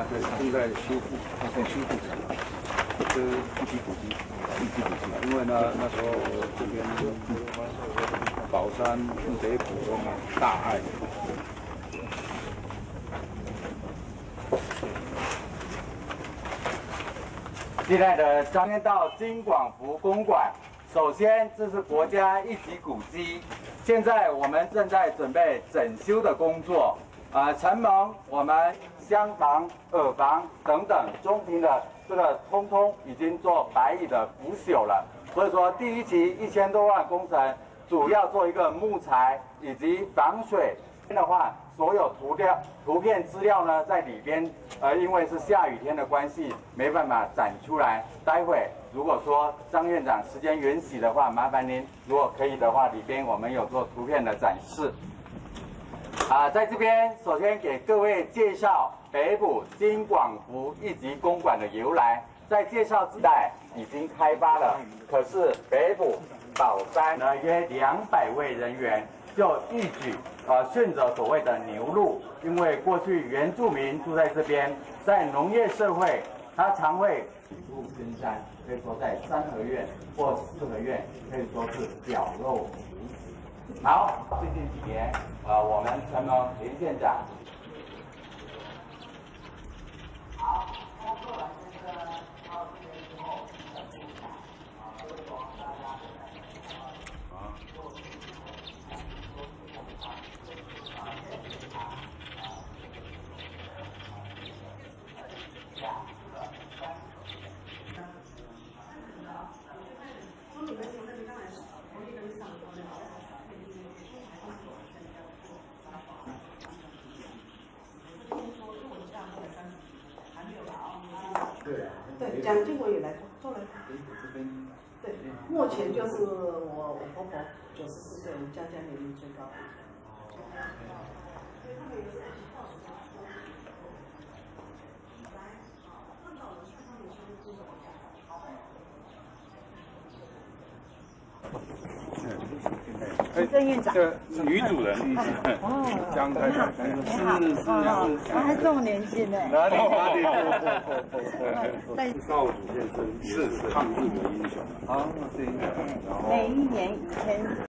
对，正在修复，在修复中。这一级古迹，因为呢，那时候这边宝山北埔的大爱。 现在的张天道金广福公馆，首先这是国家一级古迹，现在我们正在准备整修的工作。城门、我们厢房、耳房等等中庭的这个通通已经做白蚁的腐朽了。所以说第一期1000多万工程，主要做一个木材以及防水的话。 所有图片资料呢，在里边，因为是下雨天的关系，没办法展出来。待会如果说张院长时间允许的话，麻烦您，如果可以的话，里边我们有做图片的展示。在这边首先给各位介绍北埔金广福一级公馆的由来。在介绍之代已经开发了，可是北埔宝山呢约200位人员。 就一举顺着所谓的牛路，因为过去原住民住在这边，在农业社会，他常会起步深山，可以说在3合院或4合院，可以说是表露无遗。好，最近几年，我们城门林县长。 对，蒋经国也来过，后来对，目前就是我婆婆94岁，我们家年龄最高。 郑院长，这女主人，江太太， 是，还这么年轻呢？ 哪里？ 少主先生是抗日的英雄啊，对， 每一年以前。